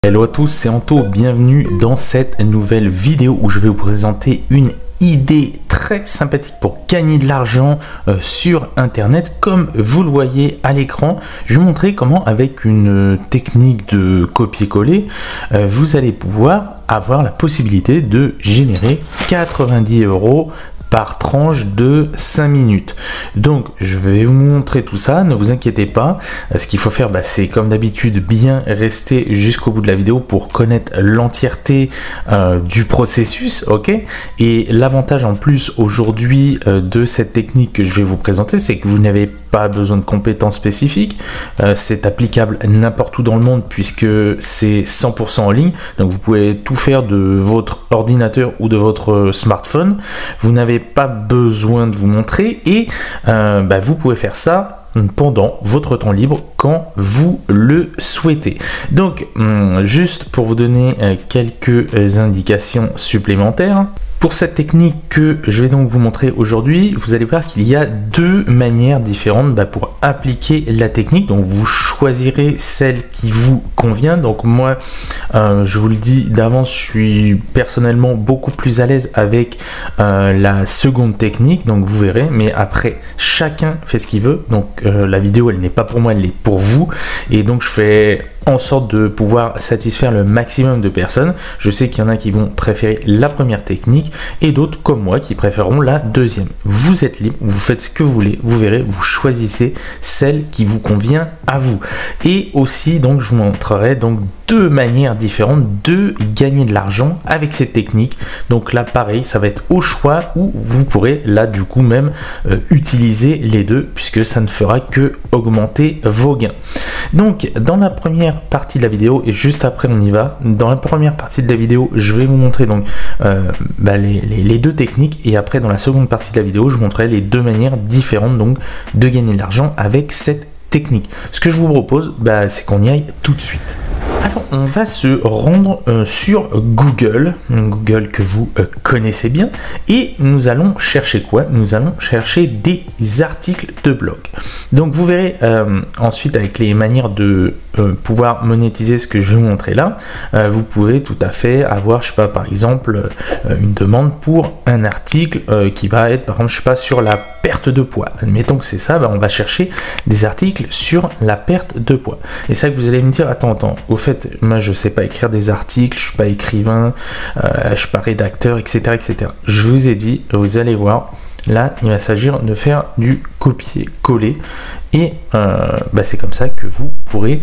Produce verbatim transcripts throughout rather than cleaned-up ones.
Hello à tous, c'est Anto, bienvenue dans cette nouvelle vidéo où je vais vous présenter une idée très sympathique pour gagner de l'argent euh, sur internet. Comme vous le voyez à l'écran, je vais vous montrer comment avec une technique de copier-coller euh, vous allez pouvoir avoir la possibilité de générer quatre-vingt-dix euros par tranche de cinq minutes. Donc je vais vous montrer tout ça, ne vous inquiétez pas. Ce qu'il faut faire, bah, c'est comme d'habitude bien rester jusqu'au bout de la vidéo pour connaître l'entièreté euh, du processus, ok. Et l'avantage en plus aujourd'hui euh, de cette technique que je vais vous présenter, c'est que vous n'avez pas besoin de compétences spécifiques. Euh, c'est applicable n'importe où dans le monde puisque c'est cent pour cent en ligne. Donc vous pouvez tout faire de votre ordinateur ou de votre smartphone. Vous n'avez pas besoin de vous montrer et euh, bah, vous pouvez faire ça pendant votre temps libre quand vous le souhaitez. Donc hum, juste pour vous donner euh, quelques indications supplémentaires. Pour cette technique que je vais donc vous montrer aujourd'hui, vous allez voir qu'il y a deux manières différentes bah, pour appliquer la technique. Donc vous choisirez celle qui vous convient. Donc moi, euh, je vous le dis d'avance, je suis personnellement beaucoup plus à l'aise avec euh, la seconde technique. Donc vous verrez, mais après, chacun fait ce qu'il veut. Donc euh, la vidéo, elle n'est pas pour moi, elle est pour vous. Et donc je fais en sorte de pouvoir satisfaire le maximum de personnes. Je sais qu'il y en a qui vont préférer la première technique et d'autres comme moi qui préféreront la deuxième. Vous êtes libre, vous faites ce que vous voulez, vous verrez, vous choisissez celle qui vous convient à vous. Et aussi, donc, je vous montrerai donc deux manières différentes de gagner de l'argent avec cette technique. Donc là, pareil, ça va être au choix où vous pourrez là du coup même euh, utiliser les deux puisque ça ne fera que augmenter vos gains. Donc dans la première partie de la vidéo et juste après on y va, dans la première partie de la vidéo je vais vous montrer donc euh, bah, les, les, les deux techniques et après dans la seconde partie de la vidéo je vous montrerai les deux manières différentes donc de gagner de l'argent avec cette technique. Ce que je vous propose, bah, c'est qu'on y aille tout de suite. Alors, on va se rendre euh, sur Google, Google que vous euh, connaissez bien, et nous allons chercher quoi? Nous allons chercher des articles de blog. Donc, vous verrez euh, ensuite avec les manières de euh, pouvoir monétiser ce que je vais vous montrer là, euh, vous pouvez tout à fait avoir, je sais pas, par exemple, euh, une demande pour un article euh, qui va être, par exemple, je sais pas, sur la perte de poids. Admettons que c'est ça, bah, on va chercher des articles sur la perte de poids. Et ça que vous allez me dire, attends, attends, au fait, moi je sais pas écrire des articles, je suis pas écrivain, euh, je suis pas rédacteur, et cetera, et cetera. Je vous ai dit, vous allez voir, là il va s'agir de faire du copier-coller et euh, bah, c'est comme ça que vous pourrez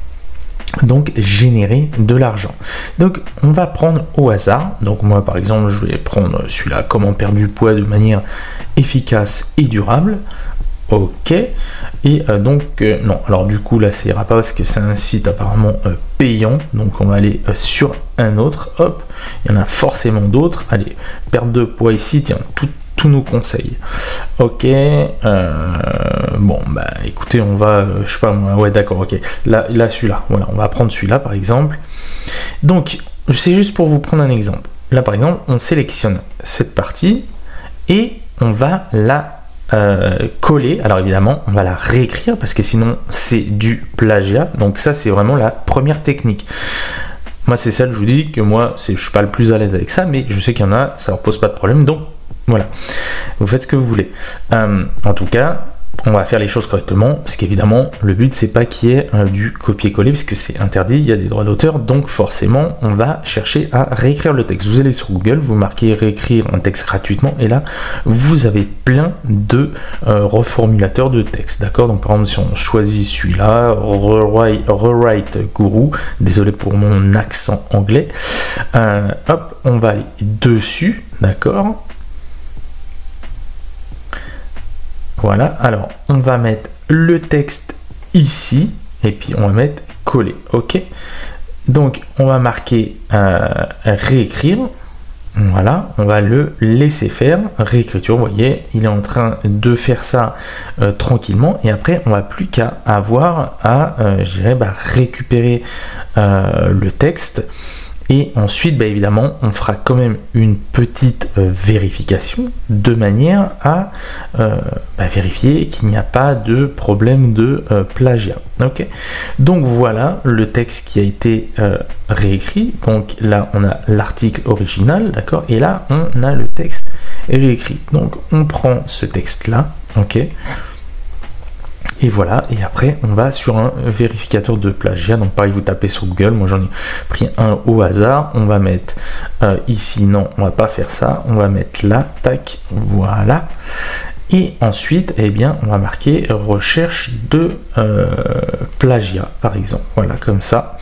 donc générer de l'argent. Donc on va prendre au hasard. Donc moi par exemple je vais prendre celui-là, comment perdre du poids de manière efficace et durable. Ok, et euh, donc euh, non, alors du coup là ça ira pas parce que c'est un site apparemment euh, payant, donc on va aller euh, sur un autre. Hop, il y en a forcément d'autres. Allez, perte de poids ici, tiens, tout, tous nos conseils. Ok, euh, bon bah écoutez, on va, euh, je sais pas moi, ouais d'accord, ok, là, là celui-là, voilà, on va prendre celui-là par exemple. Donc c'est juste pour vous prendre un exemple. Là par exemple, on sélectionne cette partie et on va la Euh, coller. Alors évidemment on va la réécrire parce que sinon c'est du plagiat. Donc ça c'est vraiment la première technique. Moi c'est celle, je vous dis que moi c'est, je suis pas le plus à l'aise avec ça, mais je sais qu'il y en a, ça leur pose pas de problème. Donc voilà, vous faites ce que vous voulez. Euh, en tout cas on va faire les choses correctement parce qu'évidemment le but c'est pas qu'il y ait euh, du copier-coller puisque c'est interdit, il y a des droits d'auteur, donc forcément on va chercher à réécrire le texte. Vous allez sur Google, vous marquez réécrire un texte gratuitement et là vous avez plein de euh, reformulateurs de texte, d'accord. Donc par exemple si on choisit celui-là, Rewrite, Rewrite Guru, désolé pour mon accent anglais, euh, hop on va aller dessus, d'accord. Voilà, alors on va mettre le texte ici et puis on va mettre coller, ok. Donc on va marquer euh, réécrire, voilà, on va le laisser faire, réécriture, vous voyez, il est en train de faire ça euh, tranquillement et après on va plus qu'à avoir à, euh, je dirais, bah, récupérer euh, le texte Et ensuite, bah, évidemment, on fera quand même une petite euh, vérification de manière à euh, bah, vérifier qu'il n'y a pas de problème de euh, plagiat. Ok. Donc voilà le texte qui a été euh, réécrit. Donc là, on a l'article original, d'accord. Et là, on a le texte réécrit. Donc on prend ce texte-là, ok. Et voilà, et après on va sur un vérificateur de plagiat. Donc pareil, vous tapez sur Google, moi j'en ai pris un au hasard. On va mettre euh, ici, non, on va pas faire ça, on va mettre là, tac, voilà. Et ensuite, eh bien, on va marquer recherche de euh, plagiat, par exemple, voilà, comme ça.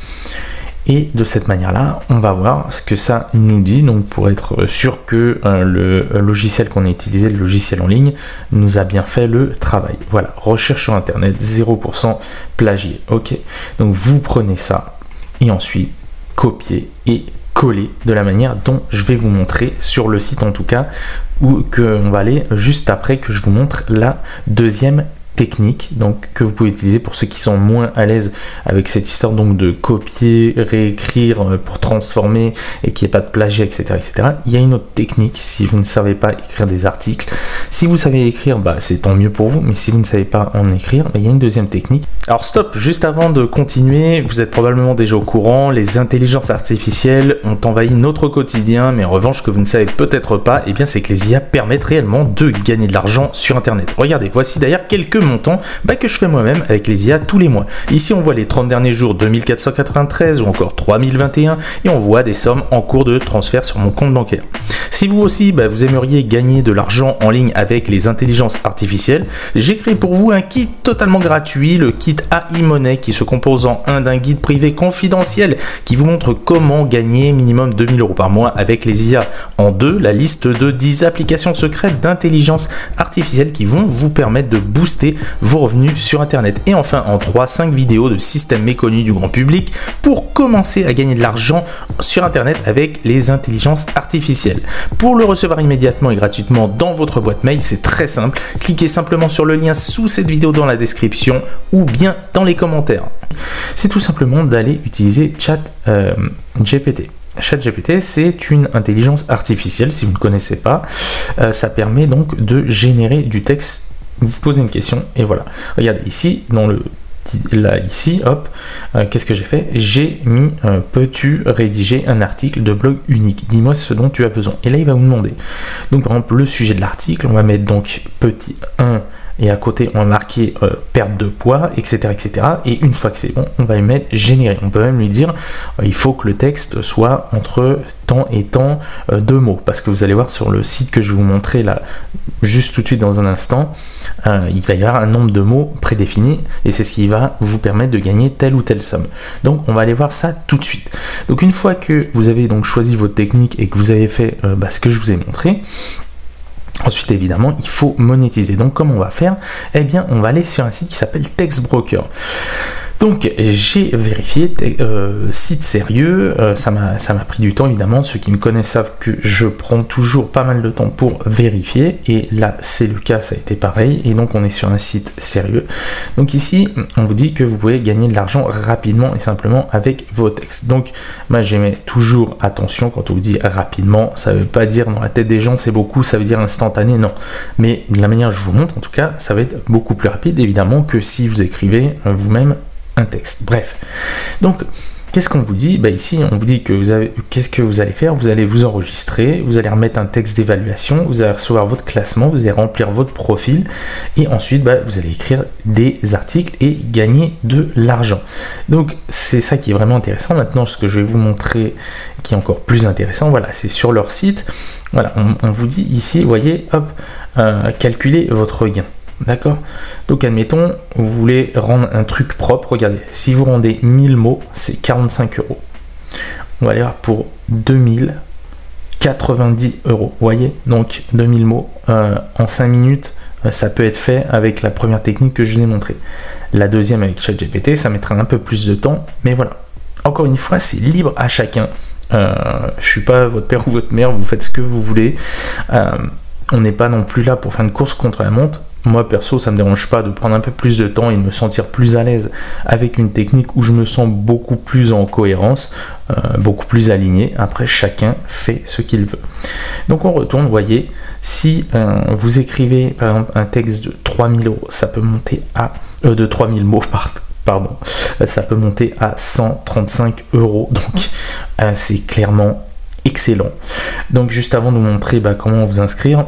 Et de cette manière-là, on va voir ce que ça nous dit, donc pour être sûr que euh, le logiciel qu'on a utilisé, le logiciel en ligne, nous a bien fait le travail. Voilà, recherche sur Internet, zéro pour cent plagié. Ok, donc vous prenez ça et ensuite copier et coller de la manière dont je vais vous montrer sur le site en tout cas, où que on va aller juste après que je vous montre la deuxième technique donc que vous pouvez utiliser pour ceux qui sont moins à l'aise avec cette histoire donc de copier, réécrire pour transformer et qu'il n'y ait pas de plagiat, etc., etc. Il y a une autre technique si vous ne savez pas écrire des articles. Si vous savez écrire, bah, c'est tant mieux pour vous, mais si vous ne savez pas en écrire, bah, il y a une deuxième technique. Alors stop, juste avant de continuer, vous êtes probablement déjà au courant, les intelligences artificielles ont envahi notre quotidien, mais en revanche, ce que vous ne savez peut-être pas, eh bien, c'est que les I A permettent réellement de gagner de l'argent sur Internet. Regardez, voici d'ailleurs quelques montants bah, que je fais moi-même avec les I A tous les mois. Ici, on voit les trente derniers jours deux mille quatre cent quatre-vingt-treize ou encore trois mille vingt et un et on voit des sommes en cours de transfert sur mon compte bancaire. Si vous aussi, bah, vous aimeriez gagner de l'argent en ligne avec les intelligences artificielles, j'ai créé pour vous un kit totalement gratuit, le kit A I Money, qui se compose en un d'un guide privé confidentiel qui vous montre comment gagner minimum deux mille euros par mois avec les I A. En deux, la liste de dix applications secrètes d'intelligence artificielle qui vont vous permettre de booster vos revenus sur Internet. Et enfin, en trois, cinq vidéos de systèmes méconnus du grand public pour commencer à gagner de l'argent sur Internet avec les intelligences artificielles. Pour le recevoir immédiatement et gratuitement dans votre boîte mail, c'est très simple. Cliquez simplement sur le lien sous cette vidéo dans la description ou bien dans les commentaires. C'est tout simplement d'aller utiliser Chat euh, G P T. ChatGPT, c'est une intelligence artificielle, si vous ne connaissez pas. Euh, ça permet donc de générer du texte. Vous posez une question et voilà. Regardez ici, dans le là ici, hop, euh, qu'est-ce que j'ai fait? J'ai mis euh, peux-tu rédiger un article de blog unique? Dis-moi ce dont tu as besoin. Et là, il va vous demander. Donc, par exemple, le sujet de l'article, on va mettre donc petit un. Et à côté, on va marquer euh, perte de poids, et cetera, et cetera. Et une fois que c'est bon, on va lui mettre générer. On peut même lui dire, euh, il faut que le texte soit entre tant et tant euh, de mots. Parce que vous allez voir sur le site que je vais vous montrer là, juste tout de suite dans un instant, euh, il va y avoir un nombre de mots prédéfinis. Et c'est ce qui va vous permettre de gagner telle ou telle somme. Donc, on va aller voir ça tout de suite. Donc, une fois que vous avez donc choisi votre technique et que vous avez fait euh, bah, ce que je vous ai montré, ensuite, évidemment, il faut monétiser. Donc, comment on va faire? Eh bien, on va aller sur un site qui s'appelle TextBroker. Donc, j'ai vérifié, euh, site sérieux, euh, ça m'a ça m'a pris du temps, évidemment. Ceux qui me connaissent savent que je prends toujours pas mal de temps pour vérifier. Et là, c'est le cas, ça a été pareil. Et donc, on est sur un site sérieux. Donc ici, on vous dit que vous pouvez gagner de l'argent rapidement et simplement avec vos textes. Donc, moi, j'aimais toujours attention quand on vous dit rapidement. Ça ne veut pas dire dans la tête des gens, c'est beaucoup, ça veut dire instantané, non. Mais de la manière que je vous montre, en tout cas, ça va être beaucoup plus rapide, évidemment, que si vous écrivez euh, vous-même un texte. Bref, donc qu'est-ce qu'on vous dit? Bah ici on vous dit que vous avez, qu'est-ce que vous allez faire? Vous allez vous enregistrer, vous allez remettre un texte d'évaluation, vous allez recevoir votre classement, vous allez remplir votre profil et ensuite bah, vous allez écrire des articles et gagner de l'argent. Donc c'est ça qui est vraiment intéressant. Maintenant, ce que je vais vous montrer qui est encore plus intéressant, voilà, c'est sur leur site. Voilà, on, on vous dit ici, vous voyez, hop, euh, calculez votre gain. D'accord? Donc admettons, vous voulez rendre un truc propre. Regardez, si vous rendez mille mots, c'est quarante-cinq euros. On va aller voir pour deux mille quatre-vingt-dix euros. Vous voyez? Donc deux mille mots euh, en cinq minutes, euh, ça peut être fait avec la première technique que je vous ai montrée. La deuxième avec ChatGPT, ça mettra un peu plus de temps, mais voilà. Encore une fois, c'est libre à chacun. Euh, je suis pas votre père ou votre mère, vous faites ce que vous voulez. Euh, on n'est pas non plus là pour faire une course contre la montre. moi perso ça me dérange pas de prendre un peu plus de temps et de me sentir plus à l'aise avec une technique où je me sens beaucoup plus en cohérence, euh, beaucoup plus aligné. Après chacun fait ce qu'il veut. Donc on retourne, vous voyez, si euh, vous écrivez par exemple un texte de trois mille euros, ça peut monter à euh, de trois mille mots par pardon, ça peut monter à cent trente-cinq euros. Donc euh, c'est clairement excellent. Donc juste avant de vous montrer bah, comment vous inscrire,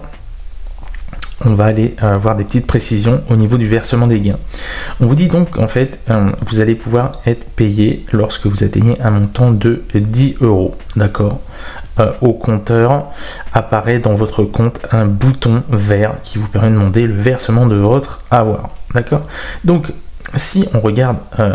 on va aller euh, voir des petites précisions au niveau du versement des gains. On vous dit donc en fait euh, vous allez pouvoir être payé lorsque vous atteignez un montant de dix euros, d'accord. Euh, au compteur apparaît dans votre compte un bouton vert qui vous permet de demander le versement de votre avoir, d'accord. Donc si on regarde euh,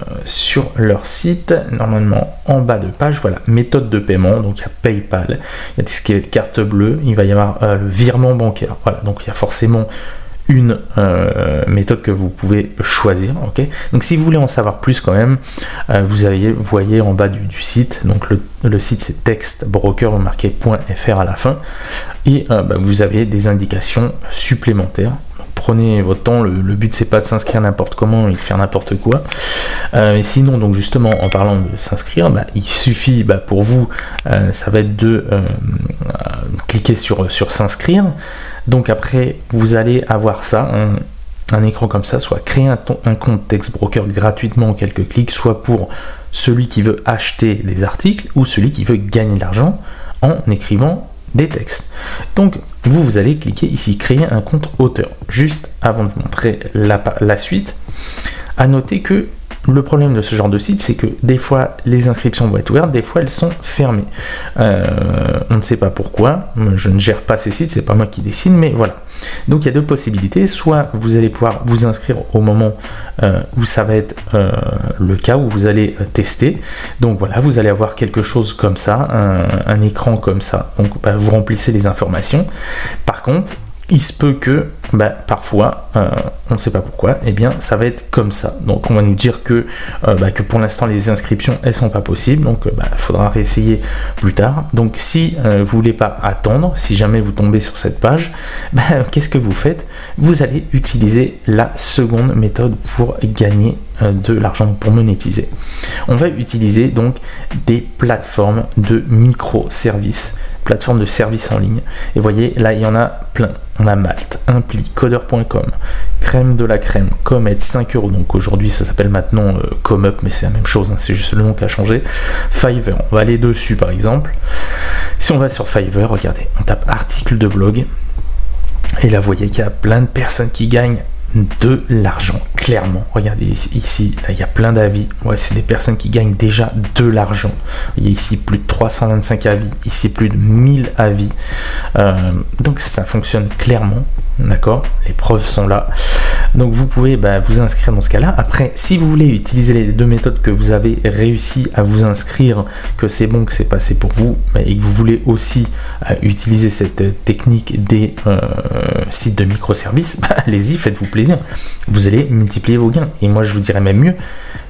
sur leur site, normalement en bas de page, voilà, méthode de paiement, donc il y a PayPal, il y a tout ce qui est carte bleue, il va y avoir euh, le virement bancaire, voilà, donc il y a forcément une euh, méthode que vous pouvez choisir, ok. Donc si vous voulez en savoir plus quand même, euh, vous, avez, vous voyez en bas du, du site, donc le, le site c'est textbroker, vous marquez .fr à la fin, et euh, bah, vous avez des indications supplémentaires. Prenez votre temps, le, le but c'est pas de s'inscrire n'importe comment et de faire n'importe quoi. Euh, et sinon, donc justement, en parlant de s'inscrire, bah, il suffit bah, pour vous, euh, ça va être de euh, euh, cliquer sur, sur s'inscrire. Donc après, vous allez avoir ça, un, un écran comme ça, soit créer un, ton, un compte TextBroker gratuitement en quelques clics, soit pour celui qui veut acheter des articles ou celui qui veut gagner de l'argent en écrivant des textes. Donc vous, vous allez cliquer ici, créer un compte auteur. Juste avant de vous montrer la, la suite, à noter que le problème de ce genre de site, c'est que des fois les inscriptions vont être ouvertes, des fois elles sont fermées. Euh, on ne sait pas pourquoi, je ne gère pas ces sites, c'est pas moi qui décide, mais voilà. Donc il y a deux possibilités, soit vous allez pouvoir vous inscrire au moment euh, où ça va être euh, le cas, où vous allez euh, tester. Donc voilà, vous allez avoir quelque chose comme ça, un, un écran comme ça, donc bah, vous remplissez les informations. Par contre, il se peut que bah, parfois, euh, on ne sait pas pourquoi, et eh bien ça va être comme ça. Donc on va nous dire que, euh, bah, que pour l'instant les inscriptions elles sont pas possibles, donc il bah, faudra réessayer plus tard. Donc si euh, vous voulez pas attendre, si jamais vous tombez sur cette page, bah, qu'est-ce que vous faites? Vous allez utiliser la seconde méthode pour gagner euh, de l'argent, pour monétiser. On va utiliser donc des plateformes de microservices, plateforme de services en ligne. Et vous voyez, là, il y en a plein. On a Malte, Impli, Codeur point com, Crème de la Crème, Comet, cinq euros. Donc aujourd'hui, ça s'appelle maintenant euh, ComUp, mais c'est la même chose, hein, c'est juste le nom qui a changé. Fiverr, on va aller dessus par exemple. Si on va sur Fiverr, regardez, on tape article de blog. Et là, vous voyez qu'il y a plein de personnes qui gagnent de l'argent, clairement. Regardez ici, là, il y a plein d'avis. Ouais, c'est des personnes qui gagnent déjà de l'argent. Il y a ici plus de trois cent vingt-cinq avis, ici plus de mille avis. Euh, donc ça fonctionne clairement, d'accord. Les preuves sont là. Donc vous pouvez bah, vous inscrire dans ce cas-là. Après, si vous voulez utiliser les deux méthodes que vous avez réussi à vous inscrire, que c'est bon, que c'est passé pour vous, et que vous voulez aussi euh, utiliser cette euh, technique des euh, sites de microservices, bah, allez-y, faites-vous plaisir. Vous allez multiplier vos gains. Et moi, je vous dirais même mieux,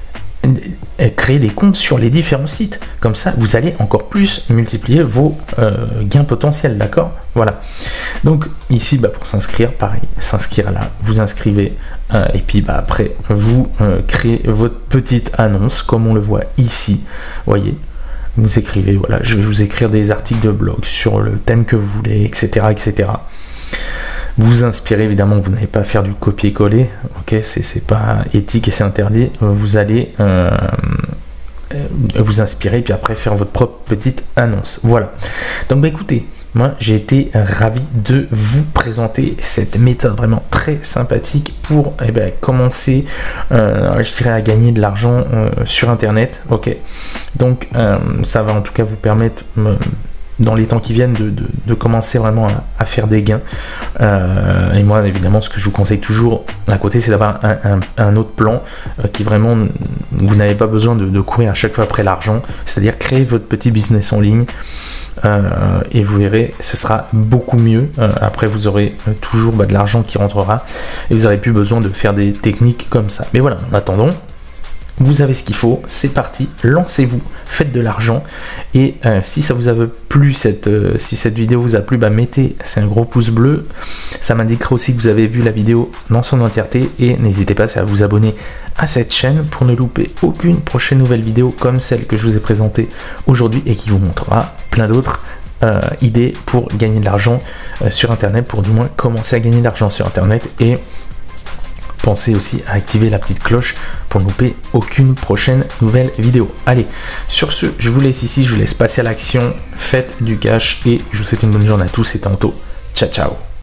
créer des comptes sur les différents sites. Comme ça, vous allez encore plus multiplier vos euh, gains potentiels, d'accord? Voilà. Donc ici, bah, pour s'inscrire, pareil, s'inscrire là, vous inscrivez euh, et puis bah, après, vous euh, créez votre petite annonce, comme on le voit ici. Voyez, vous écrivez, voilà, je vais vous écrire des articles de blog sur le thème que vous voulez, et cetera, et cetera. Vous inspirez, évidemment, vous n'allez pas faire du copier-coller, ok, c'est pas éthique et c'est interdit. Vous allez euh, vous inspirer, puis après faire votre propre petite annonce. Voilà. Donc, bah, écoutez, moi, j'ai été ravi de vous présenter cette méthode vraiment très sympathique pour eh ben, commencer, euh, je dirais, à gagner de l'argent euh, sur Internet, ok. Donc, euh, ça va en tout cas vous permettre... Euh, dans les temps qui viennent de, de, de commencer vraiment à, à faire des gains. Euh, et moi, évidemment, ce que je vous conseille toujours à côté, c'est d'avoir un, un, un autre plan euh, qui vraiment, vous n'avez pas besoin de, de courir à chaque fois après l'argent, c'est-à-dire créer votre petit business en ligne. Euh, et vous verrez, ce sera beaucoup mieux. Euh, après, vous aurez euh, toujours bah, de l'argent qui rentrera et vous n'aurez plus besoin de faire des techniques comme ça. Mais voilà, en attendant, vous avez ce qu'il faut, c'est parti, lancez-vous, faites de l'argent. Et euh, si ça vous a plu, cette, euh, si cette vidéo vous a plu, bah mettez c'est un gros pouce bleu, ça m'indiquera aussi que vous avez vu la vidéo dans son entièreté, et n'hésitez pas à vous abonner à cette chaîne pour ne louper aucune prochaine nouvelle vidéo comme celle que je vous ai présentée aujourd'hui et qui vous montrera plein d'autres euh, idées pour gagner de l'argent euh, sur internet, pour du moins commencer à gagner de l'argent sur internet. Et pensez aussi à activer la petite cloche pour ne louper aucune prochaine nouvelle vidéo. Allez, sur ce, je vous laisse ici, je vous laisse passer à l'action, faites du cash et je vous souhaite une bonne journée à tous et tantôt. Ciao, ciao.